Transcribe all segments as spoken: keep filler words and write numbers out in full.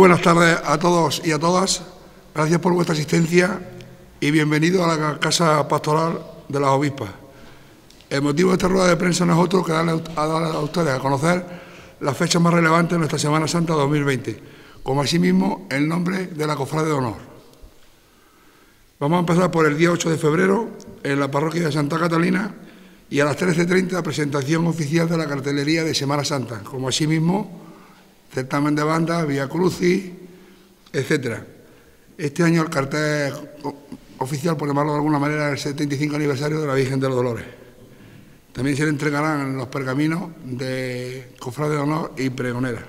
buenas tardes a todos y a todas. Gracias por vuestra asistencia y bienvenidos a la Casa Pastoral de las Obispas. El motivo de esta rueda de prensa no es otro que darle a, darle a ustedes a conocer las fechas más relevantes de nuestra Semana Santa dos mil veinte, como asimismo el nombre de la Cofradía de Honor. Vamos a empezar por el día ocho de febrero en la parroquia de Santa Catalina y a las trece treinta presentación oficial de la cartelería de Semana Santa, como asimismo certamen de bandas, Vía Crucis, etcétera. Este año el cartel oficial, por llamarlo de alguna manera, es el setenta y cinco aniversario de la Virgen de los Dolores. También se le entregarán los pergaminos de Cofradía de Honor y Pregonera.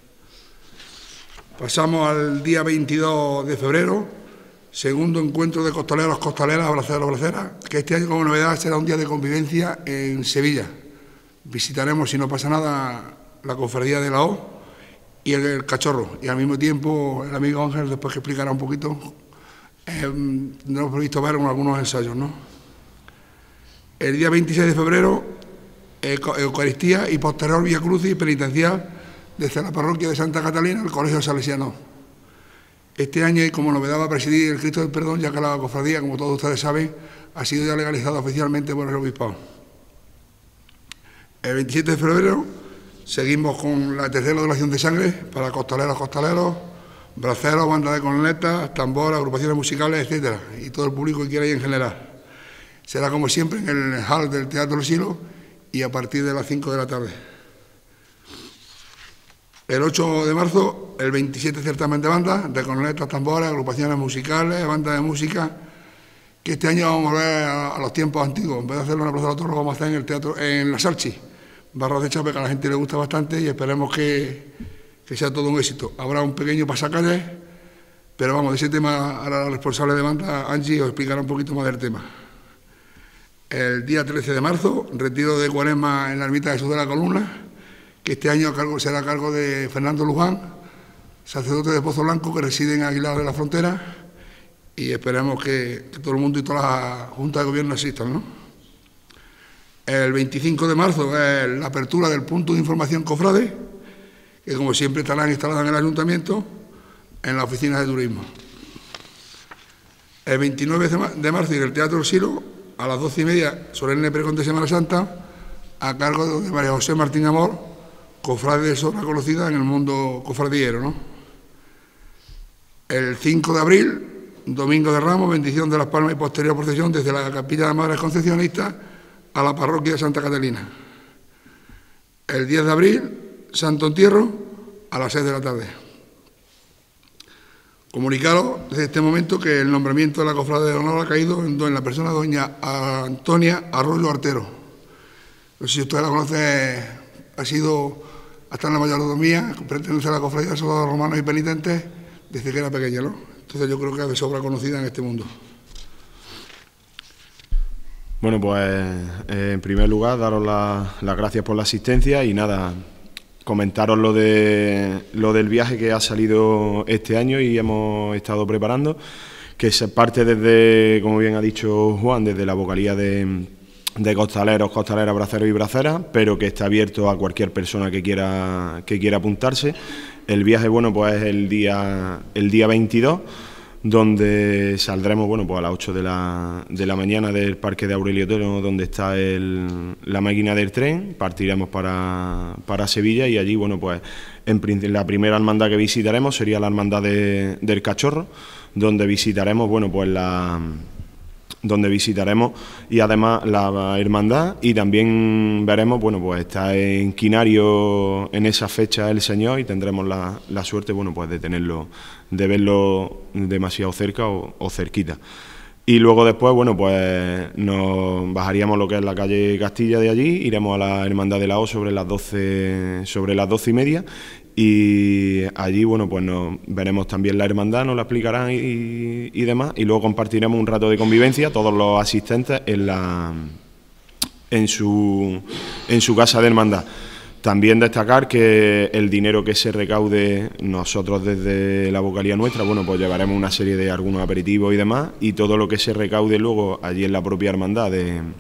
Pasamos al día veintidós de febrero, segundo encuentro de costaleros, costaleras, braceros, braceras, que este año como novedad será un día de convivencia en Sevilla. Visitaremos, si no pasa nada, la Cofradía de la O y el, el Cachorro, y al mismo tiempo el amigo Ángel, después que explicará un poquito, eh, tendremos previsto ver algunos ensayos, ¿no? El día veintiséis de febrero, Eucaristía y posterior Vía Crucis penitencial desde la parroquia de Santa Catalina al Colegio Salesiano. Este año, y como novedad, va a presidir el Cristo del Perdón, ya que la cofradía, como todos ustedes saben, ha sido ya legalizada oficialmente por el obispado. El veintisiete de febrero seguimos con la tercera donación de sangre para costaleros, costaleros, braceros, bandas de cornetas, tambores, agrupaciones musicales, etcétera, y todo el público que quiera ir en general. Será como siempre en el hall del Teatro Silo y a partir de las cinco de la tarde. El ocho de marzo, el veintisiete certamen de bandas, de cornetas, tambores, agrupaciones musicales, bandas de música, que este año vamos a volver a, a los tiempos antiguos. En vez de hacerlo en la Plaza de la Torre, lo vamos a hacer en el teatro, en la Salchi, Barras de Chape, que a la gente le gusta bastante y esperemos que, que sea todo un éxito. Habrá un pequeño pasacalles, pero vamos, de ese tema ahora la responsable de banda, Angie, os explicará un poquito más del tema. El día trece de marzo, retiro de Cuaresma en la ermita de Jesús de la Columna, que este año a cargo, será a cargo de Fernando Luján, sacerdote de Pozo Blanco, que reside en Aguilar de la Frontera, y esperemos que, que todo el mundo y toda la Junta de Gobierno asistan, ¿no? El veinticinco de marzo es la apertura del punto de información cofrade, que como siempre estarán instaladas en el Ayuntamiento, en la oficina de turismo. El veintinueve de marzo en el Teatro Silo, a las doce y media, solemne pregón de Semana Santa, a cargo de María José Martín Amor, cofrade de sobra conocida en el mundo cofradillero, ¿no? El cinco de abril, Domingo de Ramos, bendición de las palmas y posterior procesión desde la Capilla de Madres Concepcionistas a la parroquia de Santa Catalina. El diez de abril, Santo Entierro, a las seis de la tarde. Comunicaros desde este momento que el nombramiento de la Cofradía de Honor ha caído en, en la persona de doña Antonia Arroyo Artero. No sé si usted la conoce, ha sido hasta en la mayordomía, pertenece a la Cofradía de Soldados Romanos y Penitentes desde que era pequeña, ¿no? Entonces yo creo que es de sobra conocida en este mundo. Bueno, pues eh, en primer lugar, daros las la gracias por la asistencia y nada, comentaros lo, de, lo del viaje que ha salido este año y hemos estado preparando, que se parte desde, como bien ha dicho Juan, desde la vocalía de, de costaleros, costaleras, braceros y braceras, pero que está abierto a cualquier persona que quiera, que quiera apuntarse. El viaje, bueno, pues es el día, el día veintidós, donde saldremos, bueno, pues a las ocho de la, de la mañana del Parque de Aurelio Otero, donde está el, la máquina del tren, partiremos para, para Sevilla y allí, bueno, pues en la primera hermandad que visitaremos sería la hermandad de, del Cachorro, donde visitaremos, bueno, pues la... donde visitaremos y además la hermandad y también veremos, bueno, pues está en Quinario en esa fecha el Señor y tendremos la, la suerte, bueno, pues de tenerlo, de verlo demasiado cerca o, o cerquita. Y luego después, bueno, pues nos bajaríamos lo que es la calle Castilla de allí, iremos a la Hermandad de la O sobre las doce, sobre las doce y media. Y allí, bueno, pues nos veremos también la hermandad, nos la explicarán y, y demás, y luego compartiremos un rato de convivencia, todos los asistentes en la en su en su casa de hermandad. También destacar que el dinero que se recaude, nosotros desde la vocalía nuestra, bueno, pues llevaremos una serie de algunos aperitivos y demás, y todo lo que se recaude luego allí en la propia hermandad de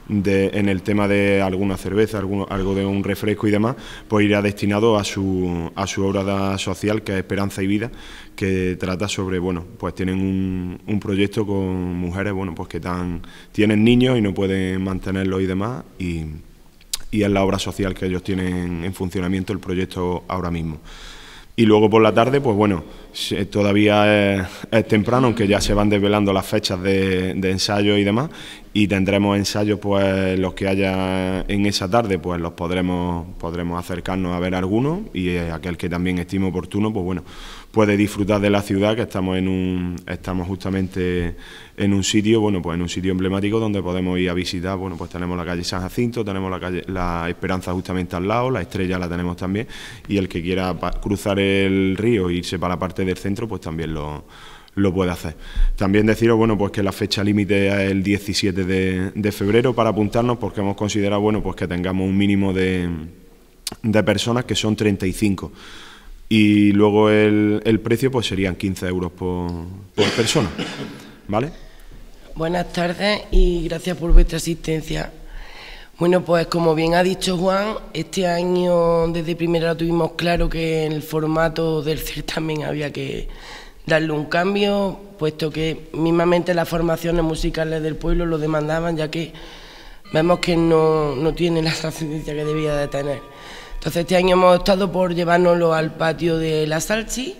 de, en el tema de alguna cerveza, alguno, algo de un refresco y demás, pues irá destinado a su, a su obra social, que es Esperanza y Vida, que trata sobre, bueno, pues tienen un, un proyecto con mujeres, bueno, pues que tan, tienen niños y no pueden mantenerlos y demás, y, y es la obra social que ellos tienen en funcionamiento, el proyecto ahora mismo. Y luego por la tarde, pues bueno, todavía es, es temprano, aunque ya se van desvelando las fechas de, de ensayo y demás, y tendremos ensayos, pues los que haya en esa tarde, pues los podremos, podremos acercarnos a ver algunos, y aquel que también estime oportuno, pues bueno, puede disfrutar de la ciudad, que estamos en un, estamos justamente en un sitio, bueno, pues en un sitio emblemático donde podemos ir a visitar. Bueno, pues tenemos la calle San Jacinto, tenemos la calle La Esperanza justamente al lado, la Estrella la tenemos también, y el que quiera cruzar el río e irse para la parte del centro, pues también lo, lo puede hacer. También deciros, bueno, pues que la fecha límite es el diecisiete de, de febrero para apuntarnos, porque hemos considerado, bueno, pues que tengamos un mínimo de, de personas, que son treinta y cinco. Y luego el, el precio pues serían quince euros por, por persona, ¿vale? Buenas tardes y gracias por vuestra asistencia. Bueno, pues como bien ha dicho Juan, este año desde primera tuvimos claro que el formato del certamen había que darle un cambio, puesto que mismamente las formaciones musicales del pueblo lo demandaban, ya que vemos que no, no tiene la trascendencia que debía de tener. Entonces este año hemos optado por llevárnoslo al patio de la Salchi,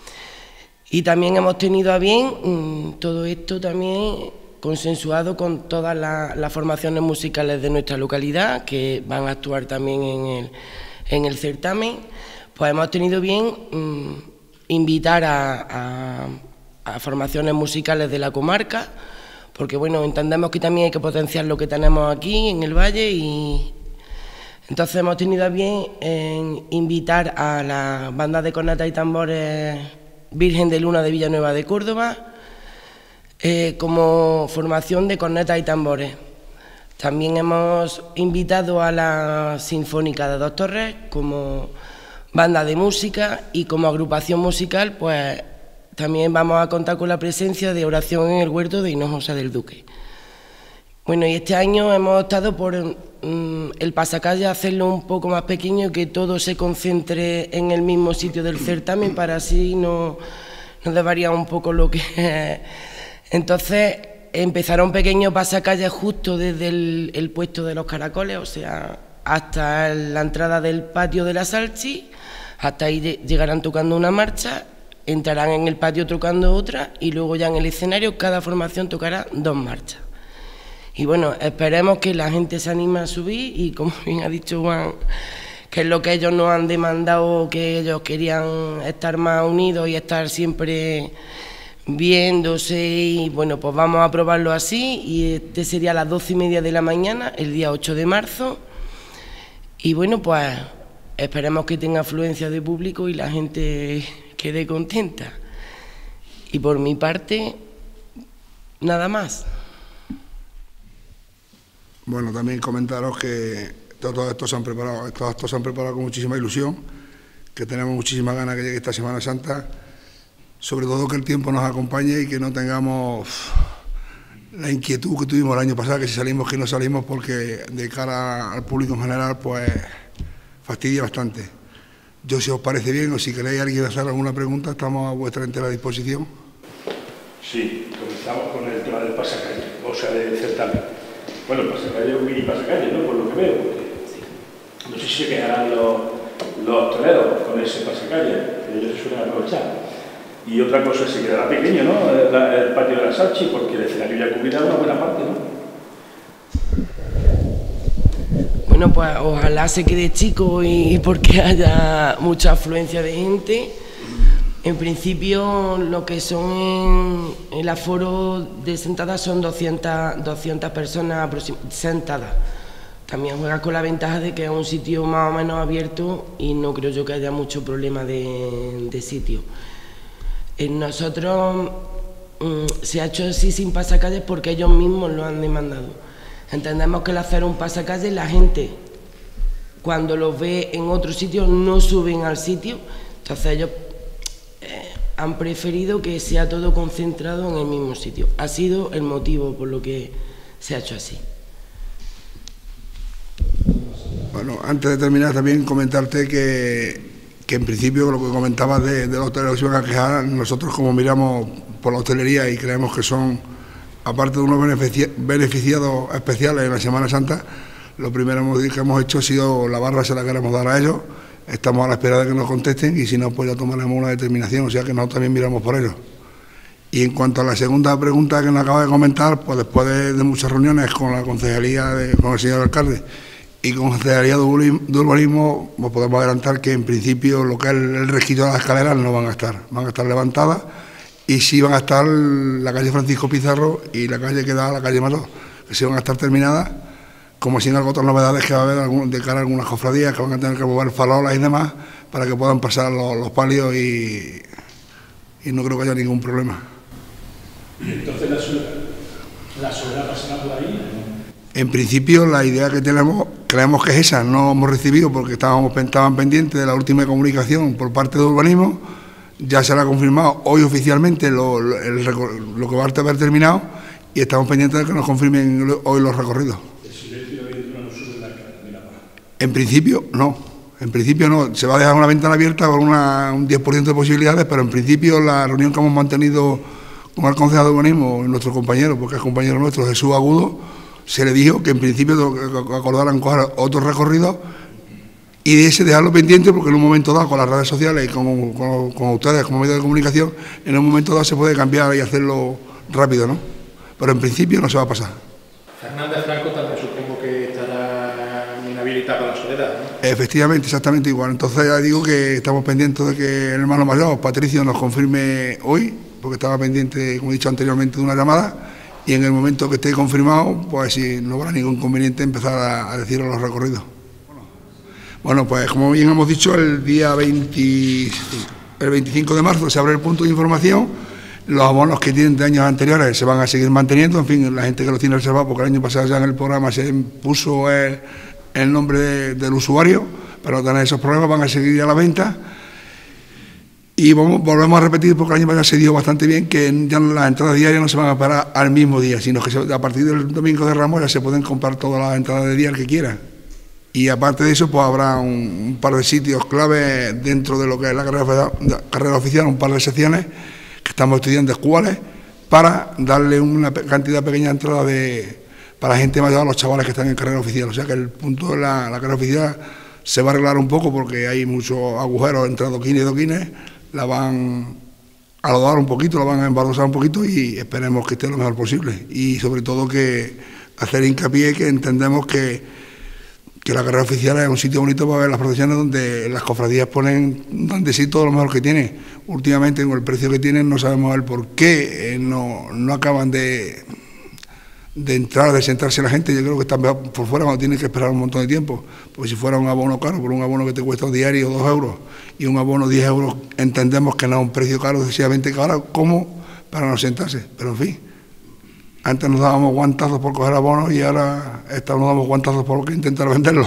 y también hemos tenido a bien mmm, todo esto también consensuado con todas las, las formaciones musicales de nuestra localidad, que van a actuar también en el, en el certamen. Pues hemos tenido bien mmm, invitar a, a, a formaciones musicales de la comarca, porque bueno, entendemos que también hay que potenciar lo que tenemos aquí en el valle, y entonces hemos tenido a bien en invitar a la banda de cornetas y tambores Virgen de Luna de Villanueva de Córdoba eh, como formación de cornetas y tambores. También hemos invitado a la Sinfónica de Dos Torres como banda de música, y como agrupación musical pues también vamos a contar con la presencia de Oración en el Huerto de Hinojosa del Duque. Bueno, y este año hemos optado por mm, el pasacalle hacerlo un poco más pequeño y que todo se concentre en el mismo sitio del certamen, para así no, no desvariar un poco lo que... Entonces empezará un pequeño pasacalle justo desde el, el puesto de los caracoles, o sea, hasta la entrada del patio de la Salchi. Hasta ahí llegarán tocando una marcha, entrarán en el patio tocando otra, y luego ya en el escenario cada formación tocará dos marchas. Y bueno, esperemos que la gente se anime a subir, y como bien ha dicho Juan, que es lo que ellos nos han demandado, que ellos querían estar más unidos y estar siempre viéndose, y bueno, pues vamos a probarlo así, y este sería a las doce y media de la mañana, el día ocho de marzo, y bueno, pues esperemos que tenga afluencia de público y la gente quede contenta. Y por mi parte, nada más. Bueno, también comentaros que todos estos se han preparado, todos estos se han preparado con muchísima ilusión, que tenemos muchísimas ganas que llegue esta Semana Santa, sobre todo que el tiempo nos acompañe y que no tengamos la inquietud que tuvimos el año pasado, que si salimos, que no salimos, porque de cara al público en general, pues fastidia bastante. Yo, si os parece bien, o si queréis alguien hacer alguna pregunta, estamos a vuestra entera disposición. Sí, comenzamos con el tema del pasacalle, o sea, del certamen. Bueno, el pasacalle es un mini pasacalle, ¿no? Por lo que veo, porque no sé si se quedarán los, los toreros con ese pasacalle, que ellos se suelen aprovechar. Y otra cosa, se quedará pequeño, ¿no? El, el patio de la Salchi, porque el escenario ya cubrirá una buena parte, ¿no? Bueno, pues ojalá se quede chico y porque haya mucha afluencia de gente. En principio, lo que son en el aforo de sentadas son doscientas, doscientas personas sentadas. También juega con la ventaja de que es un sitio más o menos abierto y no creo yo que haya mucho problema de, de sitio. En nosotros mmm, se ha hecho así sin pasacalles porque ellos mismos lo han demandado. Entendemos que al hacer un pasacalle la gente, cuando los ve en otro sitio, no suben al sitio, entonces ellos eh, han preferido que sea todo concentrado en el mismo sitio. Ha sido el motivo por lo que se ha hecho así. Bueno, antes de terminar también comentarte que, que en principio lo que comentabas de, de los hoteleros que se iban a quejar, nosotros como miramos por la hostelería y creemos que son, aparte de unos beneficiados especiales en la Semana Santa, lo primero que hemos hecho ha sido la barra, se la queremos dar a ellos, estamos a la espera de que nos contesten y si no, pues ya tomaremos una determinación, o sea que nosotros también miramos por ellos. Y en cuanto a la segunda pregunta que nos acaba de comentar, pues después de, de muchas reuniones con la concejalía, de, con el señor alcalde y con la concejalía de urbanismo, pues podemos adelantar que en principio lo que es el, el resquicio de las escaleras no van a estar, van a estar levantadas y sí van a estar la calle Francisco Pizarro y la calle que da a la calle Mayor, que sí van a estar terminadas, como sin algo otras novedades que va a haber algún, de cara a algunas cofradías que van a tener que mover farolas y demás para que puedan pasar los, los palios y, y no creo que haya ningún problema. ¿Y entonces la soledad, la soledad pasará por ahí? En principio la idea que tenemos, creemos que es esa, no hemos recibido porque estábamos estaban pendientes de la última comunicación por parte de urbanismo, ya se la ha confirmado hoy oficialmente lo, lo, el, lo que va a haber terminado y estamos pendientes de que nos confirmen hoy los recorridos. ¿El silencio de la no sube la de la paz? En principio no, en principio no, se va a dejar una ventana abierta con una, un diez por ciento de posibilidades, pero en principio la reunión que hemos mantenido con el concejal de urbanismo, nuestro compañero, porque es compañero nuestro, Jesús Agudo, se le dijo que en principio acordaran coger otros recorridos y de ese dejarlo pendiente porque en un momento dado con las redes sociales y con, con, con ustedes como medio de comunicación, en un momento dado se puede cambiar y hacerlo rápido, ¿no? Pero en principio no se va a pasar. Fernández Franco también supongo que estará inhabilitado para la soledad, ¿no? Efectivamente, exactamente igual. Entonces ya digo que estamos pendientes de que el hermano mayor, Patricio, nos confirme hoy, porque estaba pendiente, como he dicho anteriormente, de una llamada, y en el momento que esté confirmado, pues si no habrá ningún inconveniente empezar a, a decir los recorridos. Bueno, pues como bien hemos dicho, el día veinte, el veinticinco de marzo se abre el punto de información, los abonos que tienen de años anteriores se van a seguir manteniendo, en fin, la gente que los tiene reservados, porque el año pasado ya en el programa se puso el, el nombre de, del usuario, para no tener esos problemas, van a seguir a la venta. Y vamos, volvemos a repetir, porque el año pasado se dio bastante bien, que ya las entradas diarias no se van a parar al mismo día, sino que se, a partir del domingo de Ramos ya se pueden comprar todas las entradas de día el que quiera. Y aparte de eso, pues habrá un, un par de sitios clave dentro de lo que es la carrera, la carrera oficial, un par de secciones que estamos estudiando cuáles, para darle una cantidad pequeña de entradas de, para gente mayor a los chavales que están en carrera oficial. O sea que el punto de la, la carrera oficial se va a arreglar un poco porque hay muchos agujeros entre adoquines y doquines, la van a lodar un poquito, la van a embardosar un poquito y esperemos que esté lo mejor posible. Y sobre todo que hacer hincapié que entendemos que, que la carrera oficial es un sitio bonito para ver las procesiones donde las cofradías ponen donde sí todo lo mejor que tiene. Últimamente con el precio que tienen no sabemos el por qué, eh, no, no acaban de, de entrar, de sentarse la gente. Yo creo que están por fuera cuando tienen que esperar un montón de tiempo, porque si fuera un abono caro, por un abono que te cuesta un diario dos euros y un abono diez euros, entendemos que no es un precio caro, excesivamente caro, como para no sentarse, pero en fin. Antes nos dábamos guantazos por coger abonos y ahora esta nos damos guantazos por intentar venderlos.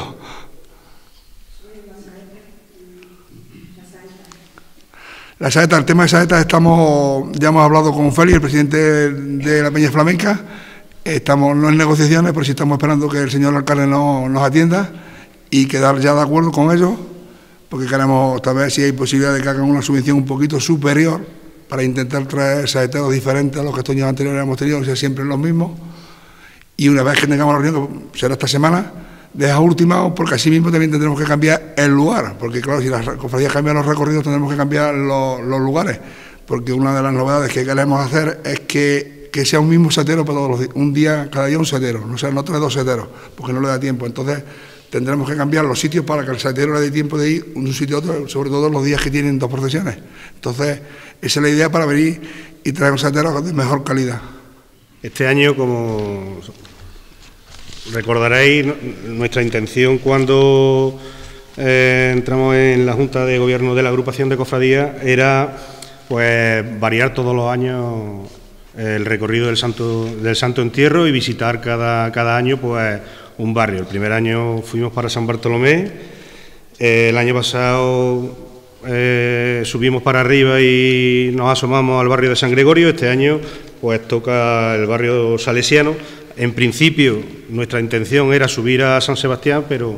La saeta, el tema de saetas, estamos, ya hemos hablado con Félix, el presidente de la Peña Flamenca, estamos no en negociaciones, pero sí estamos esperando que el señor alcalde no, nos atienda y quedar ya de acuerdo con ellos, porque queremos tal vez si hay posibilidad de que hagan una subvención un poquito superior para intentar traer saeteros diferentes a los que estos años anteriores hemos tenido, o sea, siempre los mismos. Y una vez que tengamos la reunión, que será esta semana, deja ultimado, porque así mismo también tendremos que cambiar el lugar, porque claro, si las cofradías cambian los recorridos, tendremos que cambiar los, los lugares, porque una de las novedades que queremos hacer es que, que sea un mismo saetero para todos los días, un día, cada día un saetero, no sea, no trae dos saeteros, porque no le da tiempo. Entonces tendremos que cambiar los sitios para que el saetero le dé tiempo de ir de un sitio a otro, sobre todo los días que tienen dos procesiones. Entonces, esa es la idea para venir y traer un saetero de mejor calidad. Este año, como recordaréis, nuestra intención cuando eh, entramos en la Junta de Gobierno de la agrupación de cofradías era pues variar todos los años el recorrido del Santo, del Santo Entierro y visitar cada, cada año pues un barrio. El primer año fuimos para San Bartolomé, eh, el año pasado eh, subimos para arriba y nos asomamos al barrio de San Gregorio. Este año pues toca el barrio salesiano. En principio nuestra intención era subir a San Sebastián, pero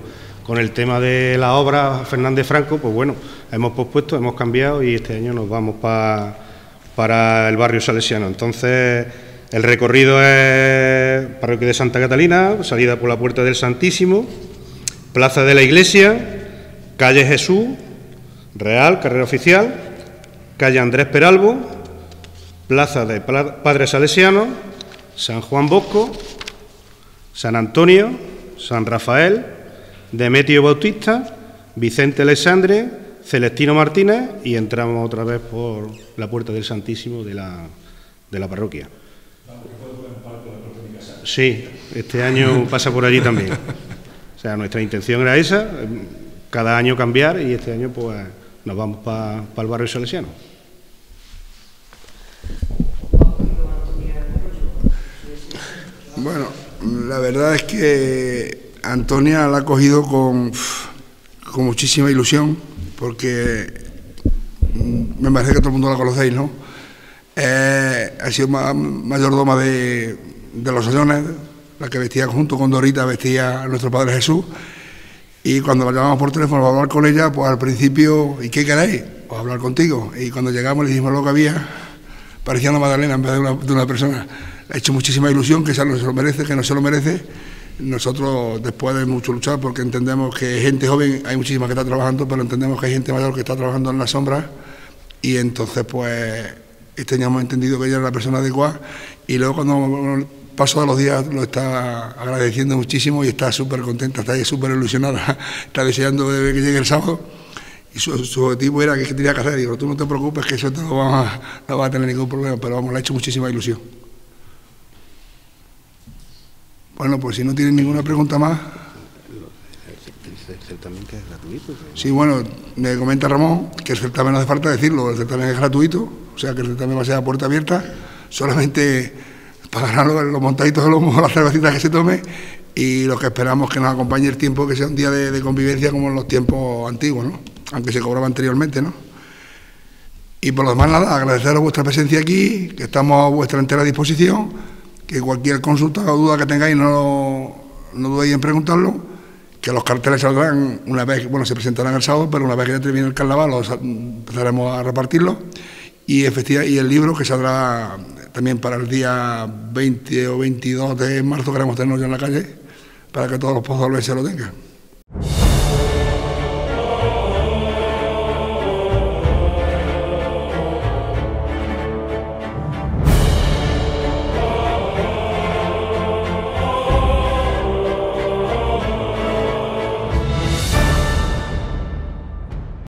con el tema de la obra Fernández Franco, pues bueno, hemos pospuesto, hemos cambiado y este año nos vamos pa, para el barrio salesiano. Entonces, el recorrido es Parroquia de Santa Catalina, salida por la Puerta del Santísimo, Plaza de la Iglesia, Calle Jesús, Real, Carrera Oficial, Calle Andrés Peralbo, Plaza de Padre Salesiano, San Juan Bosco, San Antonio, San Rafael, Demetrio Bautista, Vicente Alexandre, Celestino Martínez y entramos otra vez por la Puerta del Santísimo de la, de la parroquia. Sí, este año pasa por allí también. O sea, nuestra intención era esa, cada año cambiar y este año pues nos vamos para pa el barrio salesiano. Bueno, la verdad es que Antonia la ha cogido con, con muchísima ilusión, porque me parece que todo el mundo la conocéis, ¿no? Eh, ha sido ma mayordoma de, de los Sayones, la que vestía junto con Dorita, vestía a nuestro Padre Jesús, y cuando la llamamos por teléfono para hablar con ella, pues al principio, ¿y qué queréis? Pues hablar contigo, y cuando llegamos le dijimos lo que había, parecía una magdalena en vez de una, de una persona. Le ha hecho muchísima ilusión, que esa no se lo merece, que no se lo merece. Nosotros, después de mucho luchar, porque entendemos que gente joven, hay muchísima que está trabajando, pero entendemos que hay gente mayor que está trabajando en la sombra, y entonces pues teníamos entendido que ella era la persona adecuada, y luego cuando pasó de los días lo está agradeciendo muchísimo y está súper contenta, está súper ilusionada, está deseando que llegue el sábado, y su, su objetivo era que tenía que hacer. Digo, tú no te preocupes, que eso te lo vamos a, no vas a tener ningún problema, pero vamos, le ha hecho muchísima ilusión. Bueno, pues si no tienen ninguna pregunta más. ¿El certamen que es gratuito? Sí, bueno, me comenta Ramón que el certamen no hace falta decirlo, el certamen es gratuito, o sea que el certamen va a ser a puerta abierta, solamente pagarán los, los montaditos de lomo, las cervecitas que se tome, y lo que esperamos que nos acompañe el tiempo, que sea un día de, de convivencia como en los tiempos antiguos, ¿no? Aunque se cobraba anteriormente, ¿no? Y por lo demás, nada, agradeceros vuestra presencia aquí, que estamos a vuestra entera disposición, que cualquier consulta o duda que tengáis no, no dudéis en preguntarlo, que los carteles saldrán una vez, bueno, se presentarán el sábado, pero una vez que ya termine el carnaval los empezaremos a repartirlo, y, efectivamente, y el libro que saldrá también para el día veinte o veintidós de marzo, queremos tenerlo ya en la calle, para que todos los pozos se lo tengan.